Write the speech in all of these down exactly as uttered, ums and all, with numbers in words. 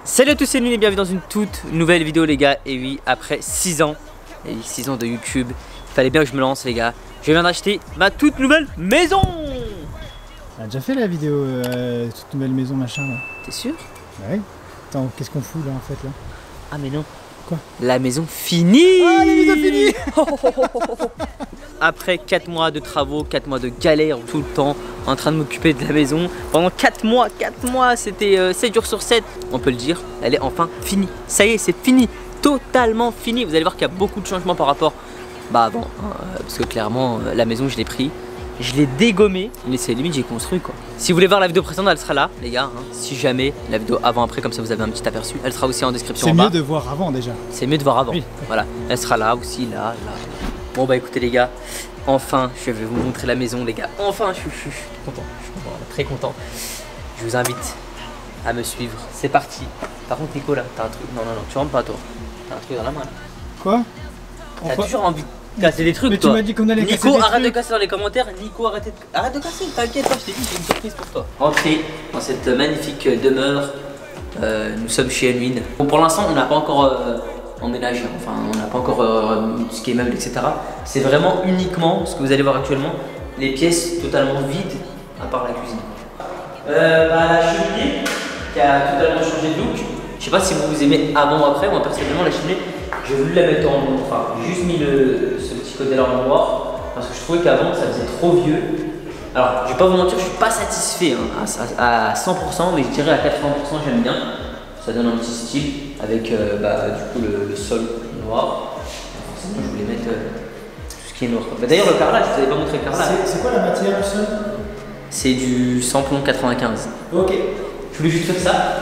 Salut à tous, c'est Nul et bienvenue dans une toute nouvelle vidéo les gars. Et oui, après six ans, et six ans de YouTube, il fallait bien que je me lance les gars. Je viens d'acheter ma toute nouvelle maison. On a déjà fait la vidéo euh, toute nouvelle maison machin là. T'es sûr? Ouais. Attends, qu'est-ce qu'on fout là en fait là? Ah mais non. Quoi? La maison finie. Ah, la maison finie. Après quatre mois de travaux, quatre mois de galère tout le temps en train de m'occuper de la maison. Pendant quatre mois, quatre mois, c'était euh, sept jours sur sept, on peut le dire. Elle est enfin finie. Ça y est, c'est fini. Totalement fini. Vous allez voir qu'il y a beaucoup de changements par rapport bah avant. Hein, parce que clairement, euh, la maison, je l'ai pris. Je l'ai dégommé, mais c'est limite j'ai construit quoi. Si vous voulez voir la vidéo précédente, elle sera là les gars hein. Si jamais la vidéo avant après, comme ça vous avez un petit aperçu, elle sera aussi en description en bas. C'est mieux de voir avant déjà. C'est mieux de voir avant, oui. Voilà, elle sera là aussi, là, là. Bon bah écoutez les gars, enfin je vais vous montrer la maison les gars. Enfin je suis, je suis, je suis content, je suis content, très content. Je vous invite à me suivre, c'est parti. Par contre Nicolas, t'as un truc, non non non, tu rentres pas toi. T'as un truc dans la main là. Quoi? T'as toujours envie de casser des trucs mais toi. Tu m'as dit qu'on allait Nico, casser des arrête trucs. de casser dans les commentaires. Nico, arrête de, arrête de casser. T'inquiète pas, je t'ai dit, j'ai une surprise pour toi. Entrez dans cette magnifique demeure. Euh, nous sommes chez Unwin. Bon, pour l'instant, on n'a pas encore euh, emménagé. Enfin, on n'a pas encore euh, ce qui est meuble, et cetera. C'est vraiment uniquement ce que vous allez voir actuellement. Les pièces totalement vides, à part la cuisine. Euh, bah, la cheminée qui a totalement changé de look. Je sais pas si vous vous aimez avant ou après. Moi, personnellement, la cheminée, j'ai voulu la mettre en noir. Enfin, j'ai juste mis le, ce petit côté là en noir parce que je trouvais qu'avant ça faisait trop vieux. Alors, je vais pas vous mentir, je suis pas satisfait hein, à, à cent pour cent, mais je dirais à quatre-vingts pour cent j'aime bien. Ça donne un petit style avec euh, bah, du coup le, le sol noir. Forcément, je voulais mettre euh, tout ce qui est noir. Bah, d'ailleurs, le carrelage, je vous avais pas montré le carrelage. C'est quoi la matière du sol? C'est du Samplon quatre-vingt-quinze. Ok. Je voulais juste faire ça.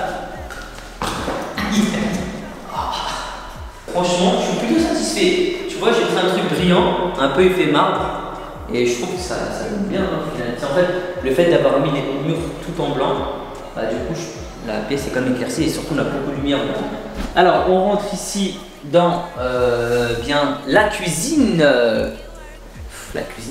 Franchement, je suis plutôt satisfait. Tu vois, j'ai fait un truc brillant, un peu effet marbre. Et je trouve que ça, ça donne bien. Hein, en fait, le fait d'avoir mis les murs tout en blanc, bah, du coup, je, la pièce est quand même éclaircie et surtout on a beaucoup de lumière. Alors, on rentre ici dans euh, bien la cuisine. La cuisine,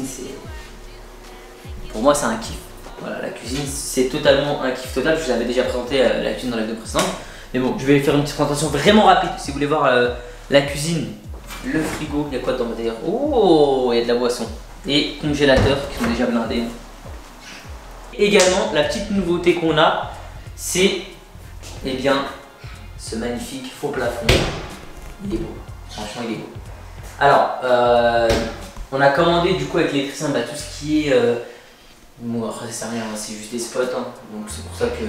c'est. Pour moi, c'est un kiff. Voilà, la cuisine, c'est totalement un kiff total. Je vous avais déjà présenté euh, la cuisine dans la vidéo précédente. Mais bon, je vais faire une petite présentation vraiment rapide. Si vous voulez voir euh, la cuisine, le frigo, il y a quoi dedans d'ailleurs? Oh, il y a de la boisson. Et congélateurs qui sont déjà blindés. Également, la petite nouveauté qu'on a, c'est eh bien ce magnifique faux plafond. Il est beau, franchement il est beau. Alors, euh, on a commandé du coup avec l'électricien bah, tout ce qui est. Euh, bon, après, ça sert à rien, c'est juste des spots. Hein, donc c'est pour ça que.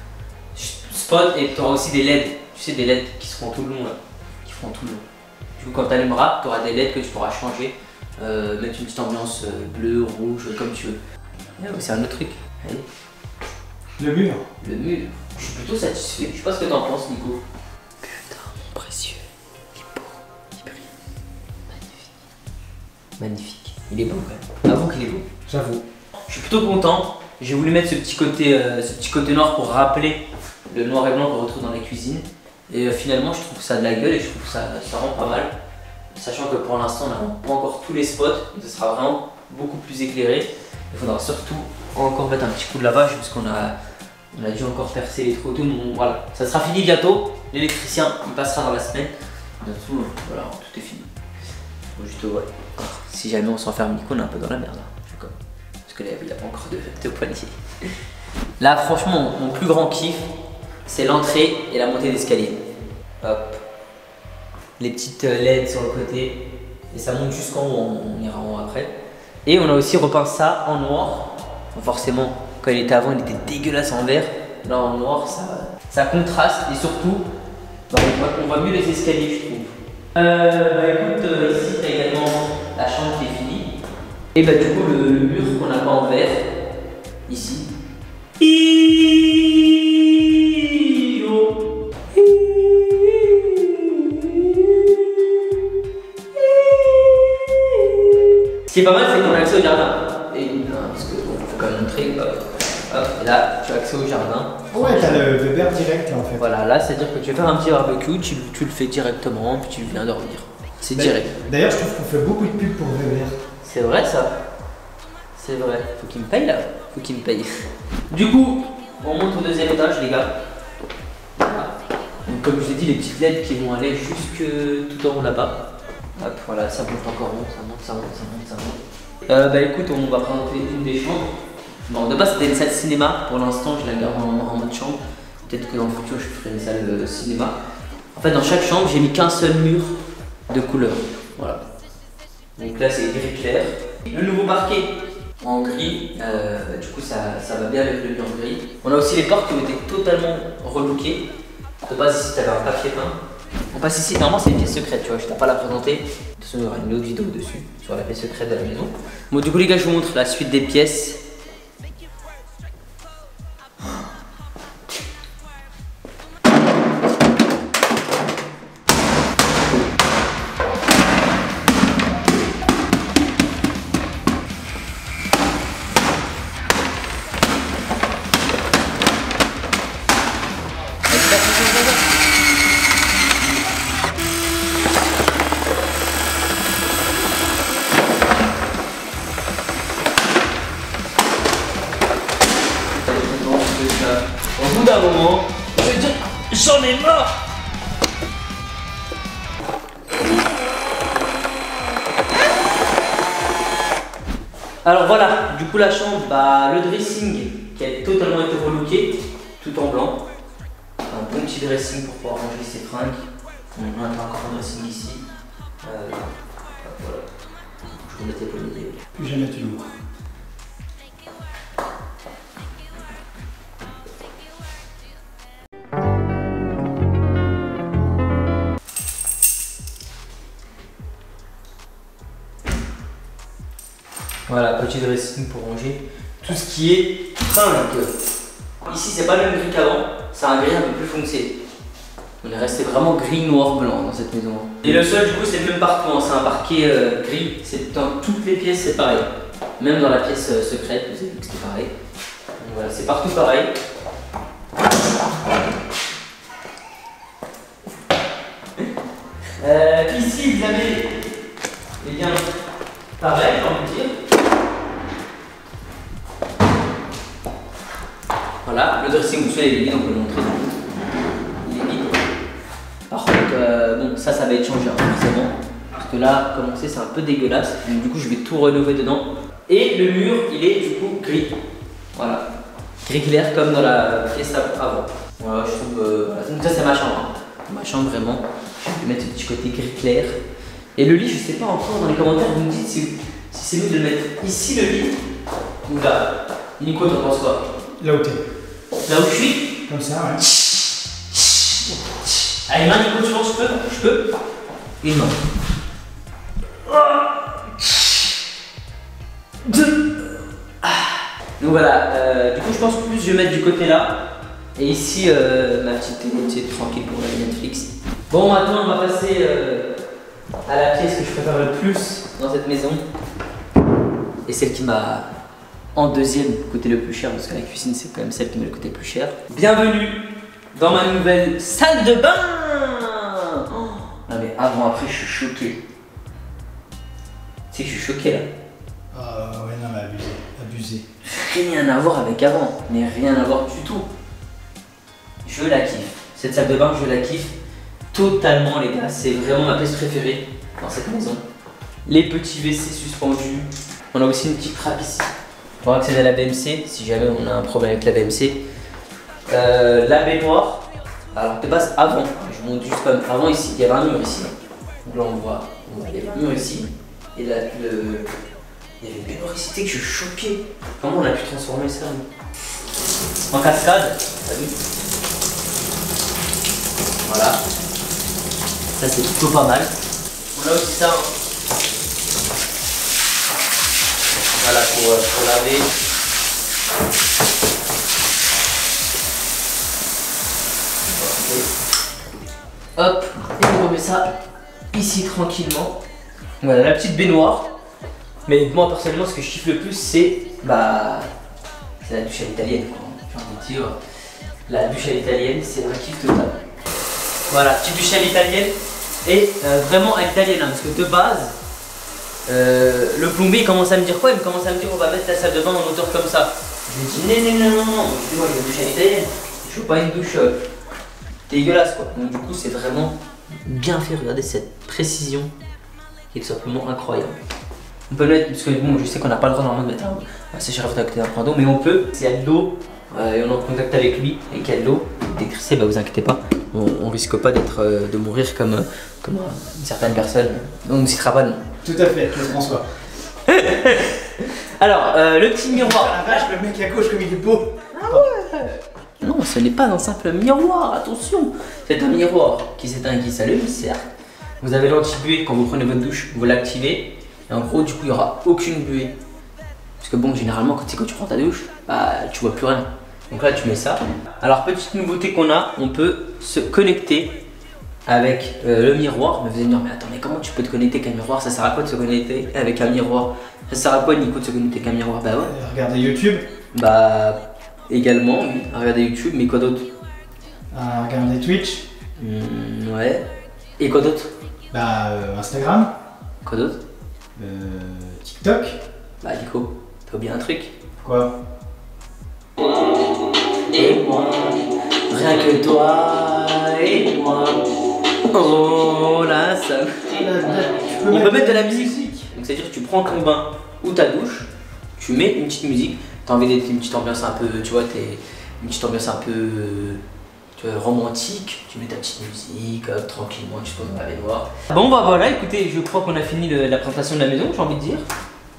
Spot et tu auras aussi des L E D, tu sais des L E D qui seront tout le long là, qui feront tout le long. Du coup quand tu allumeras, tu auras des L E D que tu pourras changer, euh, mettre une petite ambiance euh, bleu, rouge, comme tu veux. C'est un autre truc. Allez. Le mur. Le mur. Je suis plutôt satisfait. Je sais pas ce que t'en penses Nico. Putain, précieux. Il est beau. Il brille. Magnifique. Magnifique. Il est beau quand même. Avoue qu'il est beau. J'avoue. Je suis plutôt content. J'ai voulu mettre ce petit côté, euh, ce petit côté noir pour rappeler le noir et blanc qu'on retrouve dans la cuisine. Et euh, finalement, je trouve que ça a de la gueule et je trouve que ça, ça rend pas mal. Sachant que pour l'instant, on n'a pas encore tous les spots. Ce sera vraiment beaucoup plus éclairé. Il faudra surtout encore mettre un petit coup de lavage parce qu'on a, on a dû encore percer les trous. Tout, bon, voilà, ça sera fini bientôt. L'électricien, il passera dans la semaine. Bientôt, voilà, tout est fini. Faut juste, ouais. Si jamais on s'enferme, Nico, on est un peu dans la merde. Là. Parce que là, il n'y a pas encore de, de poignée. Là, franchement, mon plus grand kiff, c'est l'entrée et la montée d'escalier. Hop. Les petites L E D sur le côté. Et ça monte jusqu'en haut, on ira en haut après. Et on a aussi repeint ça en noir. Bon, forcément, quand il était avant, il était dégueulasse en vert. Là, en noir, ça, ça contraste. Et surtout, bah, on, voit, on voit mieux les escaliers, je trouve. Euh, bah écoute, euh, ici, tu as également la chambre qui est finie. Et bah du coup, le, le mur qu'on n'a pas en vert, ici. Ce qui est pas mal, c'est qu'on a accès au jardin. Et non, parce que bon, faut quand même montrer. Hop, hop, et là, tu as accès au jardin. Ouais, t'as le Weber direct là en fait. Voilà, là, c'est à dire que tu veux faire un petit barbecue, tu, tu le fais directement, puis tu viens dormir. C'est direct. D'ailleurs, je trouve qu'on fait beaucoup de pubs pour Weber. C'est vrai ça. C'est vrai. Faut qu'il me paye là. Faut qu'il me paye. Du coup, on monte au deuxième étage, les gars. Voilà. Donc comme je vous ai dit, les petites L E D qui vont aller jusque tout en haut là-bas. Hop, voilà, ça monte encore haut, ça monte, ça monte, ça monte, ça monte. Euh, bah écoute, on va présenter une des chambres. Bon, de base c'était une salle cinéma, pour l'instant je la garde en, en mode chambre. Peut-être que dans le futur je ferai une salle de cinéma. En fait, dans chaque chambre, j'ai mis qu'un seul mur de couleur. Voilà. Donc là, c'est gris clair. Le nouveau parquet en gris, euh, du coup, ça, ça va bien avec le mur gris. On a aussi les portes qui ont été totalement relookées. De base, ici, tu avais un papier peint. On passe ici, normalement, c'est une pièce secrète, tu vois, je t'ai pas la présenter. De toute façon, il y aura une autre vidéo dessus, sur la pièce secrète de la maison. Bon, du coup, les gars, je vous montre la suite des pièces. Au bout d'un moment, je vais dire, j'en ai marre. Alors voilà, du coup la chambre, bah, le dressing qui a totalement été relooké, tout en blanc. Un bon petit dressing pour pouvoir ranger ses fringues. On a encore un dressing ici. Euh, voilà. Je vous mettais pas l'idée. Plus jamais tu l'ouvres. Voilà, petit dressing pour ranger tout ce qui est fringues. Ici, c'est pas le même gris qu'avant, c'est un gris un peu plus foncé. On est resté vraiment gris, noir, blanc dans cette maison. Et le sol, du coup, c'est le même partout, hein. C'est un parquet euh, gris. C'est dans toutes les pièces, c'est pareil. Même dans la pièce euh, secrète, vous avez vu que c'était pareil. Donc voilà, c'est partout pareil. Euh, ici, vous avez, eh bien, pareil, j'ai envie de dire. Voilà, le dressing, vous savez, il est vide, on peut le montrer. Il est vide. Par contre, euh, bon, ça, ça va être changé, hein, forcément. Parce que là, comme on sait, c'est un peu dégueulasse. Donc, du coup, je vais tout rénover dedans. Et le mur, il est du coup gris. Voilà. Gris clair, comme dans la pièce avant. Voilà, je trouve. Euh, voilà. Donc, ça, c'est ma chambre. Hein. Ma chambre, vraiment. Je vais mettre ce petit côté gris clair. Et le lit, je sais pas encore dans les commentaires, vous me dites si, si c'est mieux de le mettre ici, le lit, ou là. Nico, t'en penses quoi? Là où t'es. Là où je suis? Comme ça, ouais. Allez, main, Nico, tu penses que je peux? Je peux? Une main. Deux. Ah. Donc voilà, euh, du coup, je pense que plus je vais mettre du côté là. Et ici, euh, ma petite télé, tranquille pour la Netflix. Bon, maintenant, on va passer euh, à la pièce que je préfère le plus dans cette maison. Et celle qui m'a, en deuxième, coûté le plus cher, parce que la cuisine, c'est quand même celle qui m'a coûté le plus cher. Bienvenue dans ma nouvelle salle de bain. Oh, non mais avant, après, je suis choqué. Tu sais que je suis choqué là. Ah ouais, non mais abusé, abusé. Rien à voir avec avant, mais rien à voir du tout. Je la kiffe. Cette salle de bain, je la kiffe totalement, les gars. C'est vraiment ma pièce préférée dans cette maison. Les petits W C suspendus. On a aussi une petite trappe ici pour accéder à la B M C si jamais on a un problème avec la B M C. Euh, la baignoire. Alors de base, avant, je vous montre juste comme avant ici, il y avait un mur ici. Donc là on voit, on voit il y avait un mur ici. Et là, le. Il y avait une baignoire ici, tu sais que je suis choqué. Comment on a pu transformer ça en cascade? T'as vu? Voilà. Ça c'est plutôt pas mal. On a aussi ça. Hein. Voilà pour, pour laver. Hop, et on remet ça ici tranquillement. Voilà la petite baignoire. Mais moi personnellement ce que je kiffe le plus c'est bah c'est la douche à l'italienne quoi. J'ai envie de dire la douche à l'italienne c'est un kiff total. Voilà, petite douche à l'italienne et euh, vraiment à l'italienne hein, parce que de base euh, le plombier il commence à me dire quoi? Il me commence à me dire on va mettre la salle de bain en hauteur comme ça. Je lui dis non non non non non, moi je veux une douche à l'italienne. Je veux pas une douche euh, dégueulasse quoi. Donc du coup c'est vraiment bien fait, regardez cette précision qui est tout simplement incroyable. On peut le mettre, parce que bon je sais qu'on n'a pas le droit normalement de mettre un séchage à côté d'un point d'eau, mais on peut, s'il y a de l'eau euh, et on est en contact avec lui et qu'il y a de l'eau décrissée, bah vous inquiétez pas, on, on risque pas d'être euh, de mourir comme, euh, comme euh, une certaine personne. On ne citera pas de nom. Tout à fait, Claude François. Alors, euh, le petit miroir. Ah la vache, le mec à gauche comme il est beau. Ah ouais. Non, ce n'est pas un simple miroir, attention. C'est un miroir qui s'éteint et qui s'allume, certes. Vous avez l'anti-buée quand vous prenez votre douche, vous l'activez. Et en gros, du coup, il n'y aura aucune buée. Parce que bon, généralement, quand, quand tu prends ta douche, bah, tu vois plus rien. Donc là, tu mets ça. Alors, petite nouveauté qu'on a, on peut se connecter avec euh, le miroir. Mais vous allez me dire, mais attends, mais comment tu peux te connecter avec un miroir? Ça sert à quoi de se connecter avec un miroir? Ça sert à quoi, Nico, de se connecter avec un miroir? Bah ouais. Euh, regardez YouTube. Bah, également, oui. À regarder YouTube, mais quoi d'autre? À regarder Twitch. Mmh, ouais. Et quoi d'autre? Bah, euh, Instagram. Quoi d'autre? Euh, TikTok. Bah, Nico, t'as oublié un truc? Quoi? Et moi, rien que toi et moi. Oh là, ça. Peux On peut mettre de la musique. Donc, c'est-à-dire que tu prends ton bain ou ta douche, tu mets une petite musique. T'as envie d'être une petite ambiance un peu, tu vois, t'es une petite ambiance un peu tu vois, romantique. Tu mets ta petite musique, hop, tranquillement, tu te poses dans la baignoire. Bon, bah voilà, écoutez, je crois qu'on a fini le, la présentation de la maison, j'ai envie de dire.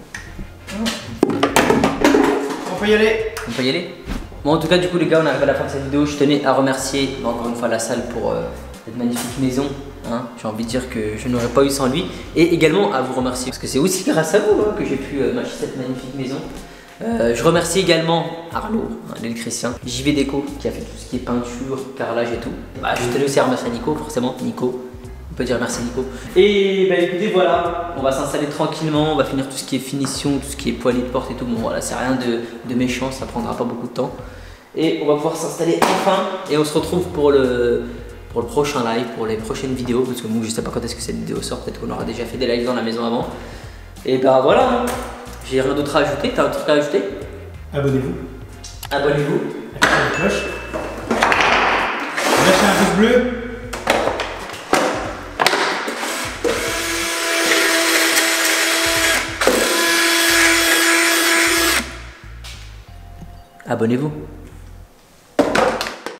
On peut y aller. On peut y aller. Bon, en tout cas, du coup, les gars, on arrive à la fin de cette vidéo. Je tenais à remercier encore une fois la salle pour euh, cette magnifique maison. Hein. J'ai envie de dire que je n'aurais pas eu sans lui. Et également à vous remercier, parce que c'est aussi grâce à vous hein, que j'ai pu euh, m'acheter cette magnifique maison. Euh, je remercie également Arlo, hein, l'électricien, J V Déco qui a fait tout ce qui est peinture, carrelage et tout. Bah, je tenais aussi à remercier Nico, forcément. Nico, on peut dire merci Nico. Et bah écoutez, voilà, on va s'installer tranquillement, on va finir tout ce qui est finition, tout ce qui est poignée de porte et tout. Bon voilà, c'est rien de, de méchant, ça prendra pas beaucoup de temps. Et on va pouvoir s'installer enfin et on se retrouve pour le, pour le prochain live, pour les prochaines vidéos. Parce que moi je sais pas quand est-ce que cette vidéo sort, peut-être qu'on aura déjà fait des lives dans la maison avant. Et bah voilà, j'ai rien d'autre à ajouter, t'as un truc à ajouter? Abonnez-vous. Abonnez-vous. Activez la cloche. Lâchez un pouce bleu. Abonnez-vous.